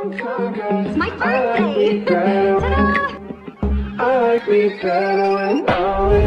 It's my birthday! Ta-da! I like me better when I'm